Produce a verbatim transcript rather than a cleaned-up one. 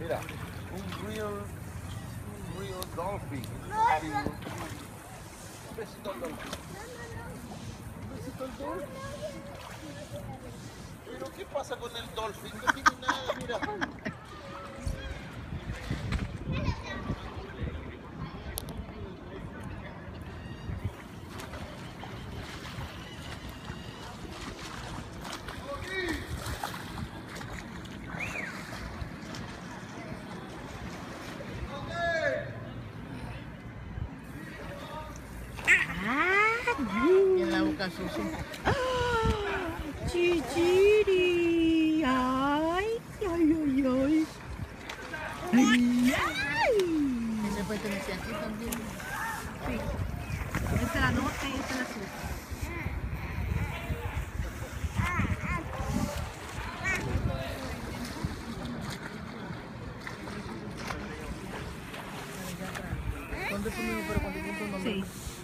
Mira, un real, un real dolphin. Un besito al dolphin. Un besito al dolphin. Pero ¿qué pasa con el dolphin? No tiene nada, mira. En la boca sucia. ¡Ah! ¡Chichiri! ¡Ay! ¡Ay, ay, ay! ¡Ay, ay! Ese pertenece aquí también. Sí. Esta es la norte y esta es la sur. ¿Cuánto es tu número? ¿Pero cuánto tiempo no? Sí.